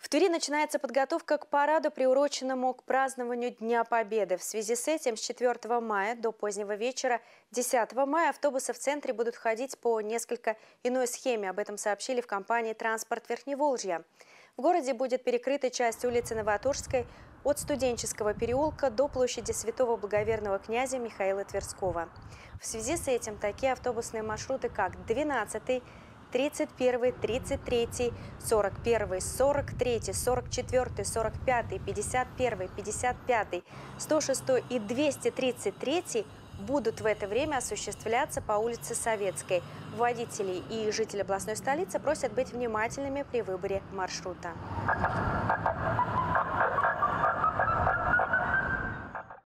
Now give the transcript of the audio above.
В Твери начинается подготовка к параду, приуроченному к празднованию Дня Победы. В связи с этим с 4 мая до позднего вечера 10 мая автобусы в центре будут ходить по несколько иной схеме. Об этом сообщили в компании «Транспорт Верхневолжья». В городе будет перекрыта часть улицы Новоторжской от Студенческого переулка до площади Святого Благоверного князя Михаила Тверского. В связи с этим такие автобусные маршруты, как 12, 31, 33, 41, 43, 44, 45, 51, 55, 106 и 233 будут в это время осуществляться по улице Советской. Водители и жители областной столицы просят быть внимательными при выборе маршрута.